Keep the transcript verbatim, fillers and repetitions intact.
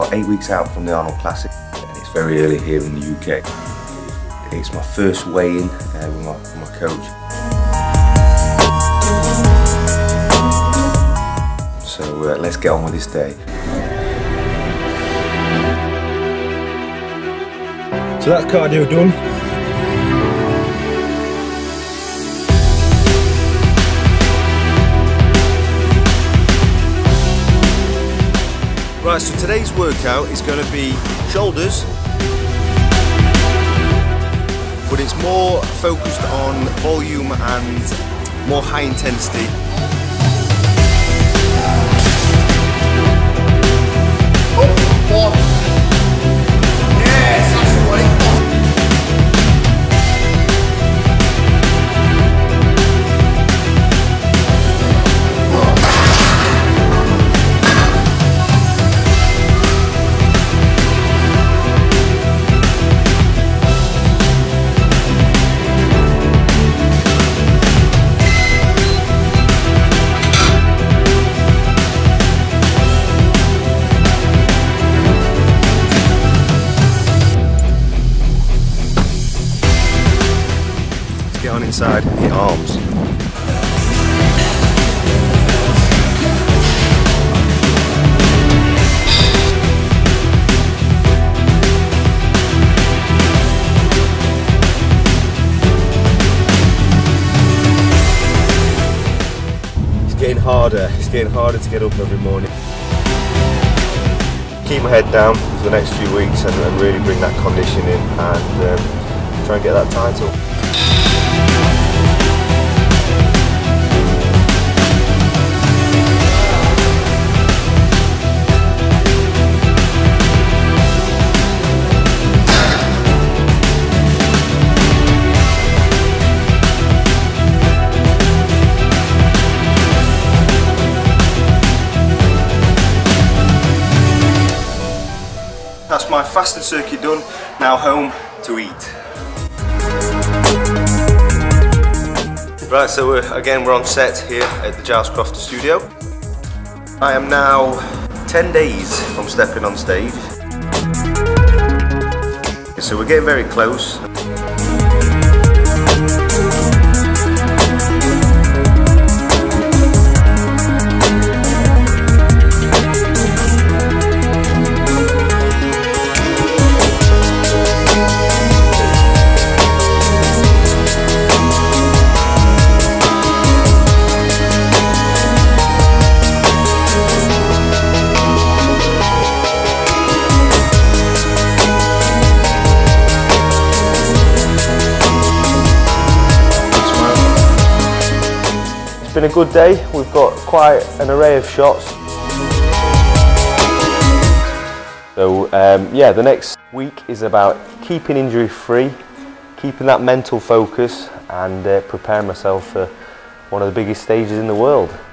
about eight weeks out from the Arnold Classic, and it's very early here in the U K. It's my first weigh-in uh, with, my, with my coach. So uh, let's get on with this day. So that's cardio done. Right, so today's workout is going to be shoulders, but it's more focused on volume and more high intensity. Get on inside and hit arms. It's getting harder, it's getting harder to get up every morning. Keep my head down for the next few weeks and, and really bring that condition in and um, try and get that title. That's my fasted circuit done, now home to eat. Right, so we're, again we're on set here at the Gilles Crofta studio. I am now ten days from stepping on stage. So we're getting very close. It's been a good day. We've got quite an array of shots. So um, yeah, the next week is about keeping injury free, keeping that mental focus and uh, preparing myself for one of the biggest stages in the world.